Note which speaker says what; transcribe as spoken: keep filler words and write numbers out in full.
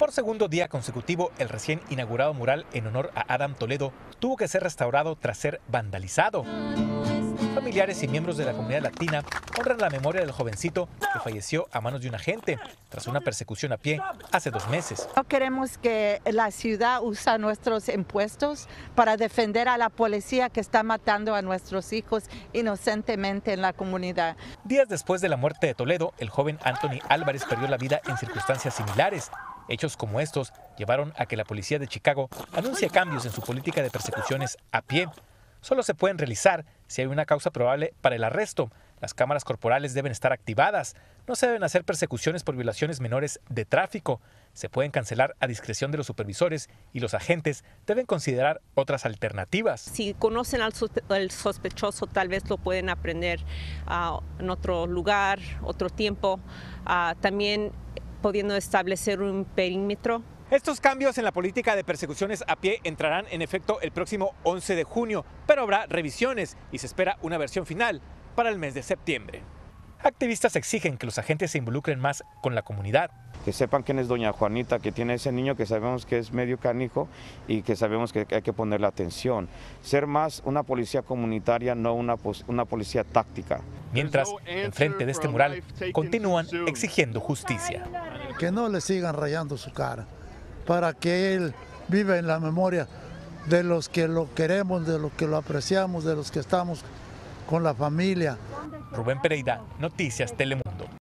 Speaker 1: Por segundo día consecutivo, el recién inaugurado mural en honor a Adam Toledo tuvo que ser restaurado tras ser vandalizado. Familiares y miembros de la comunidad latina honran la memoria del jovencito que falleció a manos de un agente tras una persecución a pie hace dos meses.
Speaker 2: No queremos que la ciudad use nuestros impuestos para defender a la policía que está matando a nuestros hijos inocentemente en la comunidad.
Speaker 1: Días después de la muerte de Toledo, el joven Anthony Álvarez perdió la vida en circunstancias similares. Hechos como estos llevaron a que la policía de Chicago anuncie cambios en su política de persecuciones a pie. Solo se pueden realizar si hay una causa probable para el arresto. Las cámaras corporales deben estar activadas. No se deben hacer persecuciones por violaciones menores de tráfico. Se pueden cancelar a discreción de los supervisores y los agentes deben considerar otras alternativas.
Speaker 3: Si conocen al sospechoso, tal vez lo pueden aprender uh, en otro lugar, otro tiempo. Uh, también pudiendo establecer un perímetro.
Speaker 1: Estos cambios en la política de persecuciones a pie entrarán en efecto el próximo once de junio, pero habrá revisiones y se espera una versión final para el mes de septiembre. Activistas exigen que los agentes se involucren más con la comunidad.
Speaker 4: Que sepan quién es doña Juanita, que tiene ese niño que sabemos que es medio canijo y que sabemos que hay que ponerle atención. Ser más una policía comunitaria, no una, una policía táctica.
Speaker 1: Mientras, enfrente de este mural, continúan exigiendo justicia.
Speaker 5: Que no le sigan rayando su cara, para que él viva en la memoria de los que lo queremos, de los que lo apreciamos, de los que estamos con la familia.
Speaker 1: Rubén Pereira, Noticias Telemundo.